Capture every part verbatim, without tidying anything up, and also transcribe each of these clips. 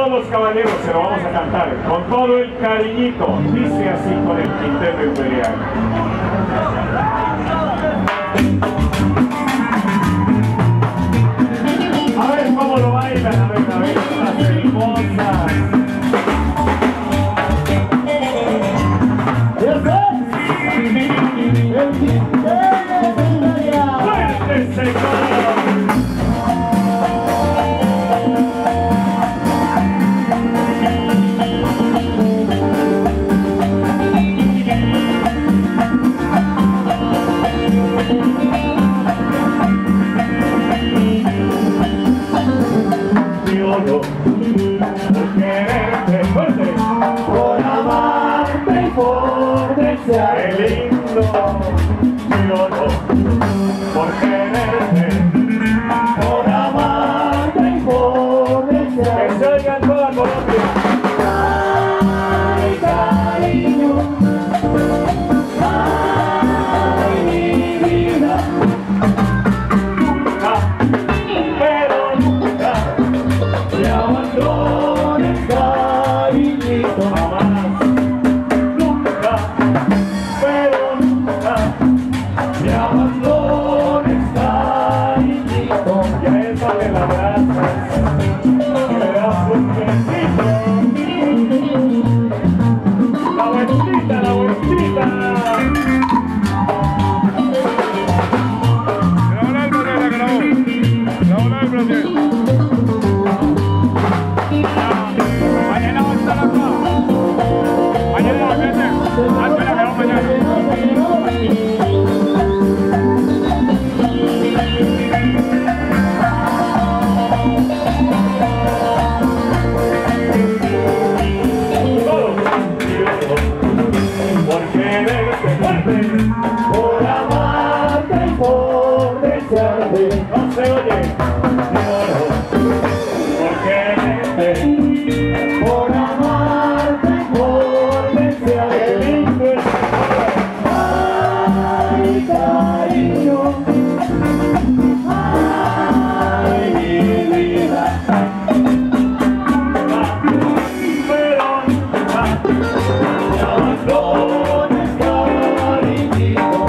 todos los caballeros se lo vamos a cantar con todo el cariñito. Dice así con el Quinteto Imperial. A ver cómo lo bailan, a ver, a ver, estas hermosas. El Quinteto Imperial. ¡Fuerte, señor! Por quererte fuerte, por amarte y por desearte. ¡Qué lindo! Yo no, por quererte, Por amarte y por desearte. que se oiga en toda Colombia. Ay, cariño, ay, mi vida. Nunca, pero nunca, Me abandones, cariñito. jamás, nunca, pero nunca, Me abandones, cariñito. y a esa me la abrazas y le das un besito. La vueltita, la vueltita. Grabó la Brasil, la grabó. Grabó la Brasil. Mañana va a estar acá. Mañana va a estar. Ah, espera, grabó mañana. Por quererte fuerte, Por amarte y por desearte. no se oye, lloro. Por quererte, Por amarte y por qué desearte. lindo es Ay, cariño, ay, mi vida. pero nunca, Me abandones, cariñito.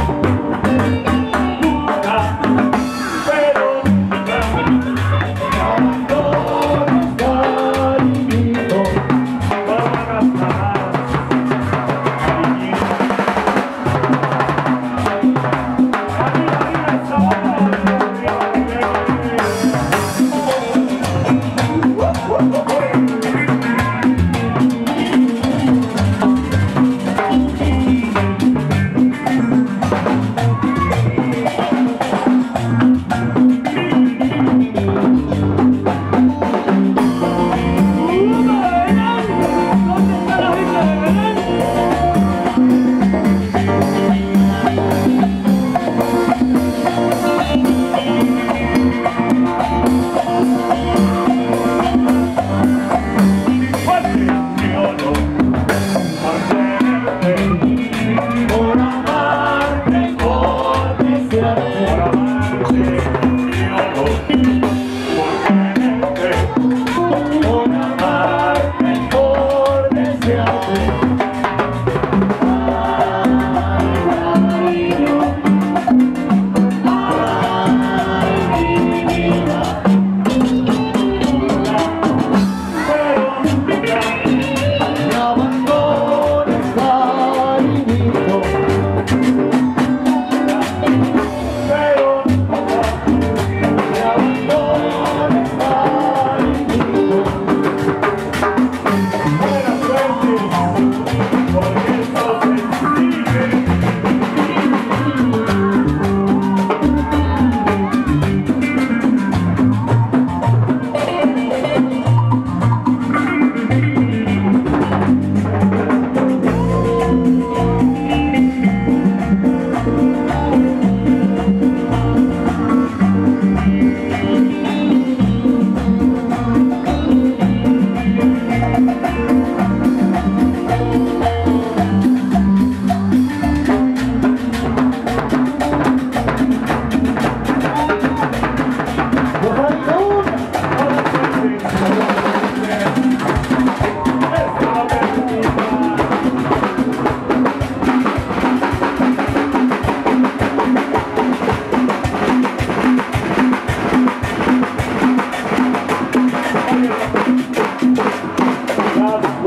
nunca, pero nunca, Me abandones, cariñito. no me hagas jamás, cariñito. Arriba, arriba, esa bola, arriba, arriba, arriba.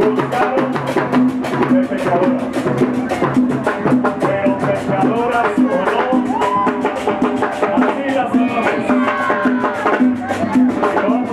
buscaron de pecadoras. Pero pecadoras o no, así las amamos.